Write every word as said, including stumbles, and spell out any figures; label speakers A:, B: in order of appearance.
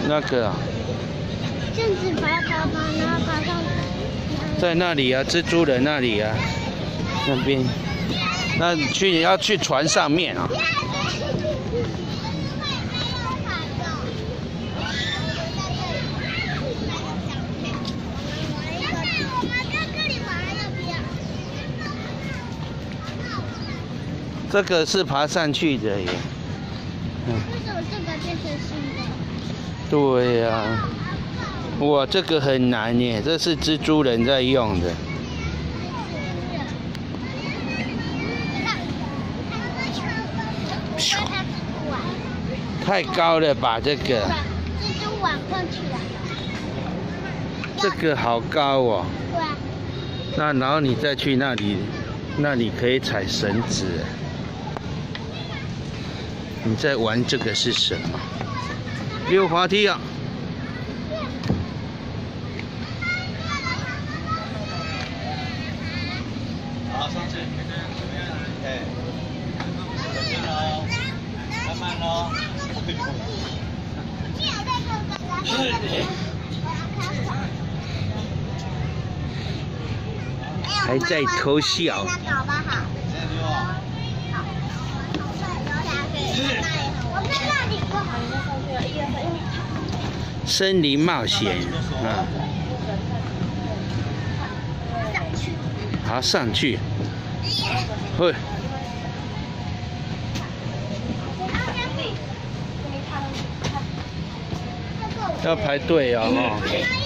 A: 那个啊。
B: 这样子爬爬爬，然后爬上。
A: 在那里啊，蜘蛛人那里啊，那边。那你去你要去船上面啊。这个是爬上去的耶。嗯。
B: 为什么这个变成新的？
A: 对呀、啊。哇，这个很难耶，这是蜘蛛人在用的。太高了吧，这个。
B: 蜘蛛网放起来。
A: 这个好高哦。
B: 对啊。
A: 那然后你再去那里，那里可以踩绳子。你在玩这个是什么？溜滑梯啊！
C: 好，上去。哎，小心哦，慢慢喽。
A: 还在偷笑。森林冒险啊！好，上去。会。要排队哦。